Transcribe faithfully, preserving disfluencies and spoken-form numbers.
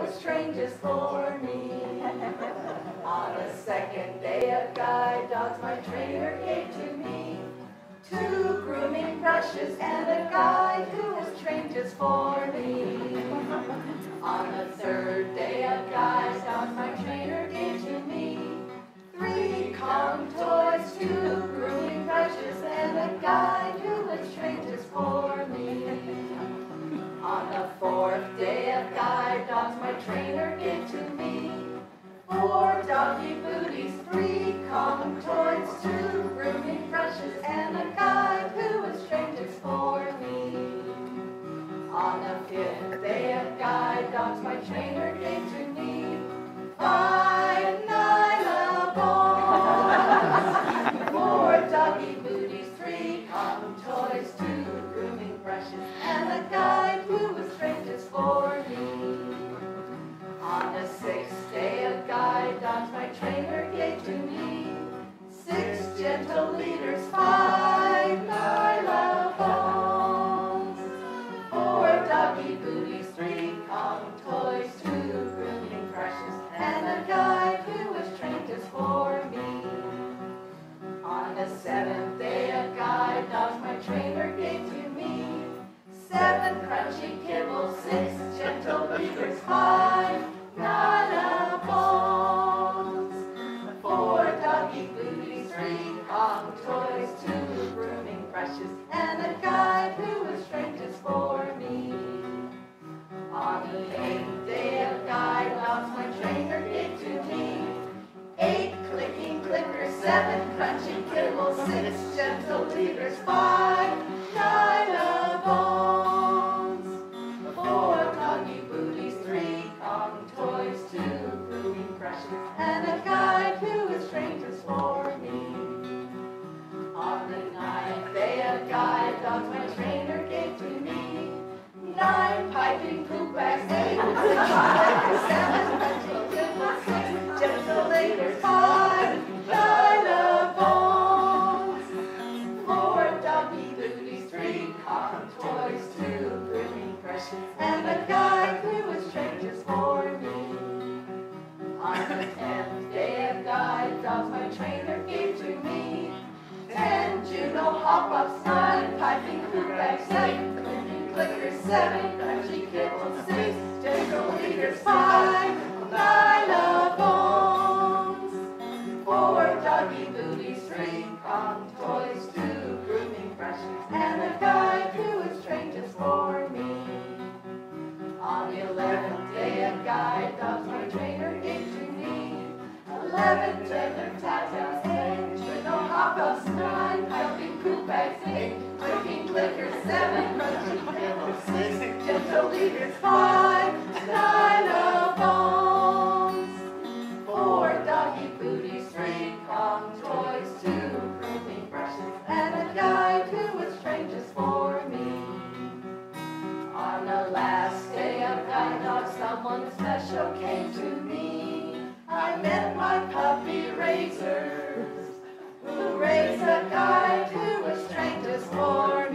was trained just for me. On the second day of guide dogs, my trainer gave to me two grooming brushes and a guide who was trained just for me. On the third day of guide dogs, my trainer gave to me three Kong toys, two grooming brushes, and a guide who was trained just for me. On the fourth day of guide dogs, my trainer gave to me four doggy booties, three Kong toys, two grooming brushes, and a guide who was trained just for me. On the fifth day of guide dogs, my trainer gave to me five Nyla balls, four doggy booties, three Kong toys, two grooming brushes, and a guide who was trained just for me. On the sixth day of guide dogs, my trainer gave to me six gentle leaders, five Nyla balls, four doggy booties, three Kong toys, two grooming brushes, and a guide who was trained just for me. On the seventh day of guide dogs, my trainer gave to me seven crunchy kibbles, six gentle leaders, five Nyla balls, four doggy booties, three Kong toys, two grooming brushes, and a guide who was trained just for me. On the eighth day of guide dogs, my trainer gave to me eight clicking clickers, seven crunchy kibbles, six gentle leaders, five Nyla balls, four doggy booties, three Kong toys, two grooming brushes, and a guide who was trained just for me. On the ninth day of guide dogs, my trainer gave to me nine piping poop bags, eight seven crunchy kibbles, six gentle leaders, five Nyla balls, four doggy booties, three Kong toys, two grooming brushes, and a guide who was trained just for me. On the tenth day of guide dogs, my trainer gave to me ten Juno hop-ups, nine piping poop bags, eight clicking clickers, seven crunchy kibbles, six gentle leaders, five Nyla balls, four doggy booties, three Kong toys, two grooming brushes, and a guide who was trained just for me. On the eleventh day of guide dogs, my trainer gave to me eleven tender tatas, eight Juno hop-ups, nine piping poop bags, eight clicking clickers, seven crunchy kibbles, six gentle leaders, five Nyla balls, four doggy booties, three Kong toys, two grooming brushes, and a guide who was trained just for me. On the last day of guide dogs, someone special came to me. I met my puppy Razors, who raised a guide who was trained just for